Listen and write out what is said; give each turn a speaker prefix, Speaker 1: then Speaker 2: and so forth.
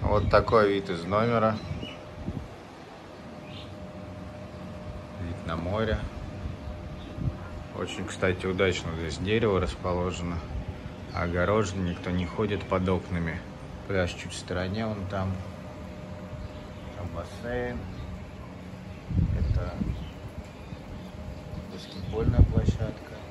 Speaker 1: Вот такой вид из номера. Вид на море. Очень, кстати, удачно здесь дерево расположено. Огорожено, никто не ходит под окнами. Пляж чуть в стороне, вон там. Там бассейн. Это баскетбольная площадка.